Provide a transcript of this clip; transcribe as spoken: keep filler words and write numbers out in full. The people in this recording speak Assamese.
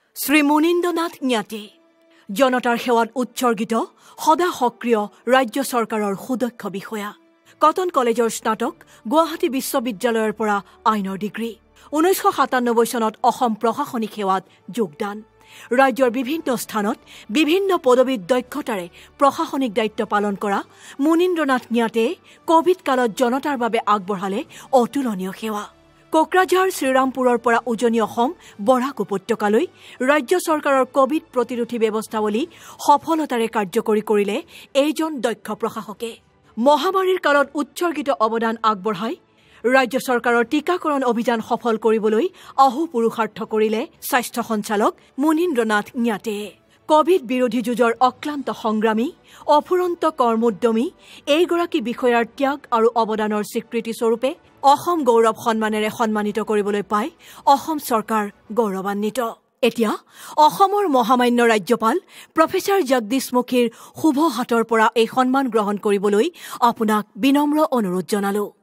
শ্ৰী মুনীন্দ্ৰ নাথ ngatey জনতাৰ সেৱাত উৎসৰ্গিত সদা সক্ৰিয় ৰাজ্য চৰকাৰৰ সুদক্ষ বিষয়া কটন কলেজৰ স্নাতক গুৱাহাটী বিশ্ববিদ্যালয়ৰ পৰা আইনৰ ডিগ্ৰী ঊনৈশ সাতানব্বৈ চনত অসম প্ৰশাসনিক সেৱাত যোগদান ৰাজ্যৰ বিভিন্ন স্থানত বিভিন্ন পদবীত দক্ষতাৰে প্ৰশাসনিক দায়িত্ব পালন কৰা মুনীন্দ্ৰ নাথ ngatey কোভিড কালত জনতাৰ বাবে আগবঢ়ালে অতুলনীয় সেৱা কোকৰাঝাৰ শ্ৰীৰামপুৰৰ পৰা উজনি অসম বৰাক উপত্যকালৈ ৰাজ্য চৰকাৰৰ কোভিড প্ৰতিৰোধী ব্যৱস্থাৱলী সফলতাৰে কাৰ্যকৰী কৰিলে এইজন দক্ষ প্ৰশাসকে মহামাৰীৰ কালত উৎসৰ্গিত অৱদান আগবঢ়াই ৰাজ্য চৰকাৰৰ টিকাকৰণ অভিযান সফল কৰিবলৈ অহোপুৰুষাৰ্থ কৰিলে স্বাস্থ্য সঞ্চালক মুনীন্দ্ৰ নাথ ngatey কোভিড বিৰোধী যুঁজৰ অক্লান্ত সংগ্ৰামী অফুৰন্ত কৰ্মোদ্যমী এইগৰাকী বিষয়াৰ ত্যাগ আৰু অৱদানৰ স্বীকৃতি স্বৰূপে অসম গৌৰৱ সন্মানেৰে সন্মানিত কৰিবলৈ পাই অসম চৰকাৰ গৌৰৱান্বিত এতিয়া অসমৰ মহামান্য ৰাজ্যপাল প্ৰফেচাৰ জগদীশ মুখীৰ শুভ হাতৰ পৰা এই সন্মান গ্ৰহণ কৰিবলৈ আপোনাক বিনম্ৰ অনুৰোধ জনালো